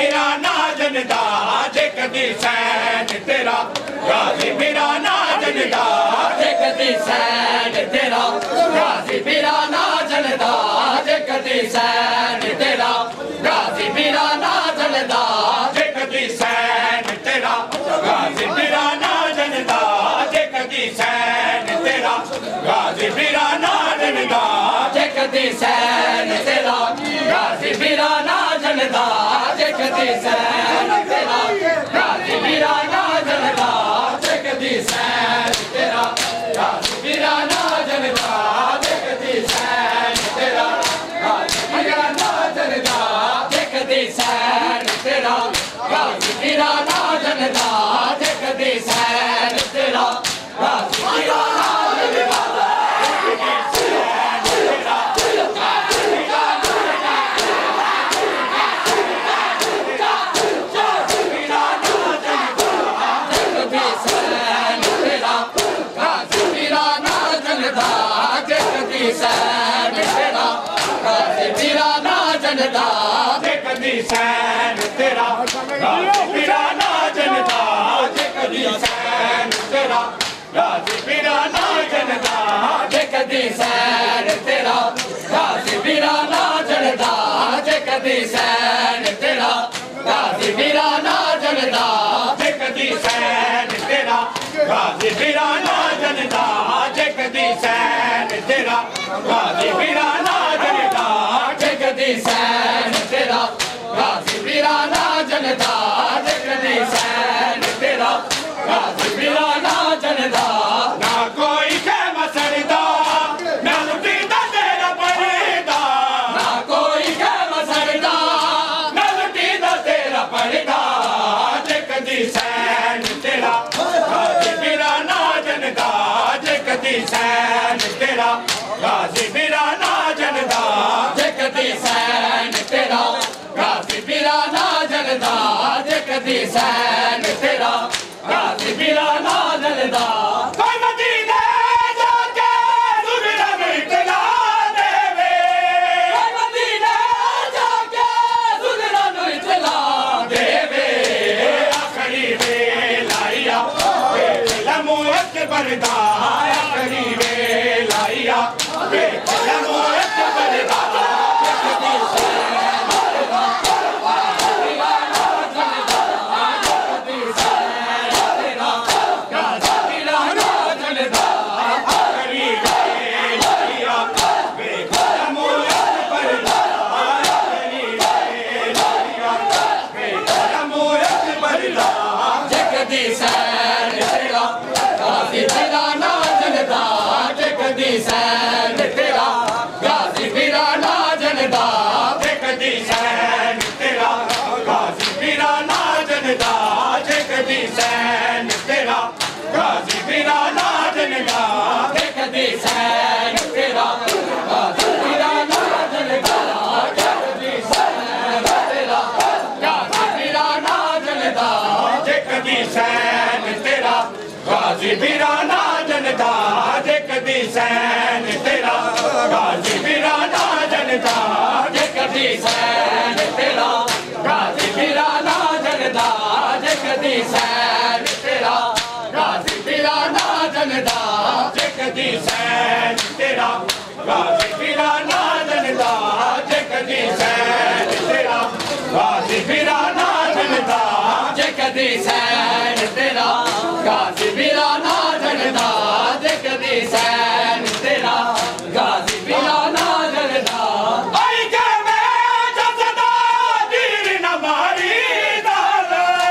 मेरा नाजनदा जे कदी सैन तेरा गाजी मेरा नाजनदा जे कदी सैन तेरा गाजी मेरा नाजनदा जे कदी सैन तेरा गाजी मेरा नाजनदा जे कदी सैन तेरा गाजी मेरा नाजनदा जे कदी सैन तेरा गाजी मेरा नाजनदा जे कदी सैन तेरा गाजी मेरा नाजनदा जे कदी सैन तेरा गाजी मेरा नाजनदा जे कदी सैन तेरा गाजी मेरा नाजनदा जे कदी सैन तेरा गाजी मेरा नाजनदा जे कदी सैन तेरा गाजी मेरा नाजनदा जे कदी सैन तेरा गाजी मेरा नाजनदा सैन तेरा गाजी मेरा नाजनदा जे कदी सैन तेरा गाजी मेरा नाजनदा जे कदी सैन तेरा गाजी मेरा नाजनदा जे कदी सैन तेरा गाजी मेरा नाजनदा जे कदी सैन तेरा गाजी मेरा नाजनदा जे कदी सैन तेरा गाजी मेरा नाजनदा जे कदी सैन तेरा गाजी मेरा नाजनदा जे कदी सैन तेरा गाजी मेरा नाजनदा जे कदी सैन तेरा गाजी मेरा नाजनदा ना कोई के मसरदा ना लुटीदा तेरा पर्दा ना कोई के मसरदा ना लुटीदा तेरा पर्दा जे कदी सैन तेरा गाजी मेरा नाजनदा जे कदी सैन तेरा गाजी मेरा नाजनदा जे कदी सैन तेरा गाजी मेरा नाजनदा जे कदी सैन तेरा गाजी मेरा नाजनदा कोई मदीने जाके सुगरा में इतला देवे कोई मदीने जाके सुगरा में इतला देवे आखरी वेलाइया लमो अकबरदा आखरी वेलाइया लमो अकबरदा जे कदी सैन तेरा गाजी मेरा नाजनदा जे कदी सैन तेरा गाजी मेरा नाजनदा आखरी वेलाइया लमो अकबरदा आखरी वेलाइया लमो अकबरदा जे कदी सैन तेरा गाजी मेरा नाजनदा जे कदी सैन तेरा गाजी मेरा नाजनदा जे कदी सैन तेरा गाजी मेरा नाजनदा जे कदी सैन तेरा गाजी मेरा नाजनदा जे कदी सैन तेरा गाजी मेरा नाजनदा जे कदी सैन तेरा गाजी मेरा नाजनदा जे कदी सैन तेरा गाजी मेरा नाजनदा जे कदी सैन तेरा गाजी मेरा नाजनदा जे कदी सैन तेरा गाजी मेरा नाजनदा जे कदी सैन तेरा गाजी मेरा नाजनदा जे कदी सैन तेरा गाजी मेरा नाजनदा जे कदी सैन तेरा गाजी मेरा नाजनदा जे कदी सैन तेरा गाजी मेरा नाजनदा जे कदी सैन तेरा गाजी मेरा नाजनदा आई के मैं जसदा तीर न मारी दाल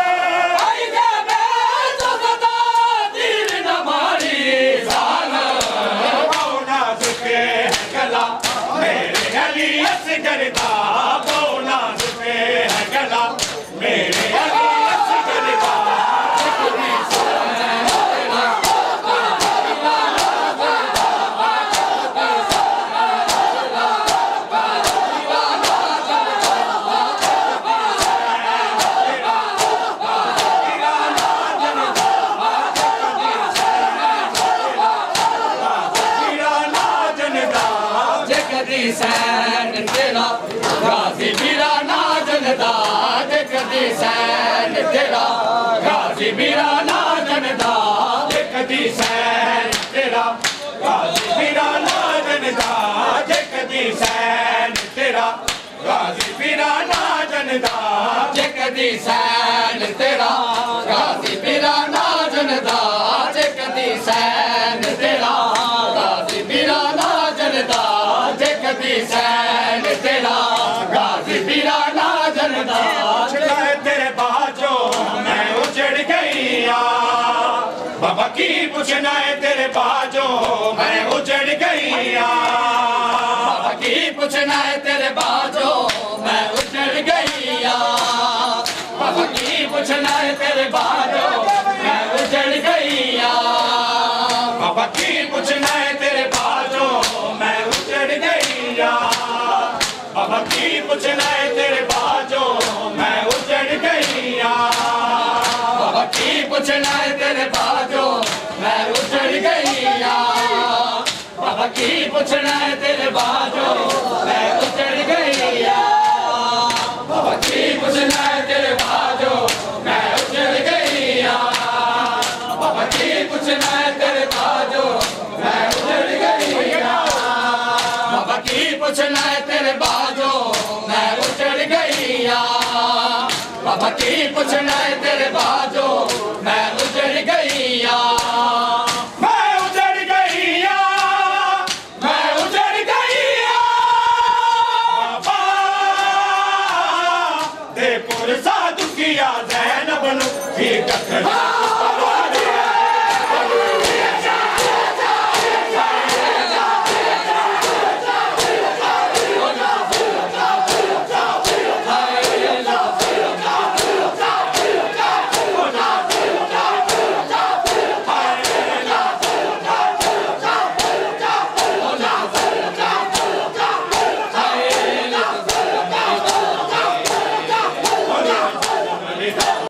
आई के मैं जसदा तीर न मारी दाल बौना सुखे गला मेरे अली असगरदा बौना सुखे गला मेरे अली असगरदा जे कदी सैन तेरा सैन तेरा गाजी मेरा नाजनदा जे कदी सैन तेरा गाजी मीरा ना जनदा जे कदी सैन तेरा गाजी मीरा ना जनदा जे कदी सैन तेरा गाजी मीरा ना जनदा जे कदी सैन तेरा गाजी मीरा ना जनदा जे कदी सैन तेरा गाजी मीरा ना जनदा जे कदी सैन तेरा गाजी मीरा ना जनदा तेरे बाजो मैं उजड़ गई बाबा की पूछना है तेरे बाजो मैं उजड़ गई बाबा की पूछना है तेरे बाजो मैं उजड़ गई बाबा की पूछना है तेरे बाजो मैं उजड़ गई बाबा की पूछना है तेरे बाजो मैं उजड़ गई बाबा की पूछना है तेरे बाजो मैं उजड़ गई बाबा की पूछना है तेरे बाजो मैं उजड़ गई बाबा की पूछना है तेरे बाजो मैं उजड़ गई बाबा की पूछना है तेरे बाजो मैं उजड़ गई बाबा की पूछना है तेरे बाजो मैं उजड़ गई बाबा की पूछना है तेरे बाजो मैं उजड़ गई बाबा की पूछना है तेरे बाजो मैं उजड़ गई मैं उजड़ गई मैं उजड़ गई बाबा दे पुर साधु किया ज़ैनब नु की कथरा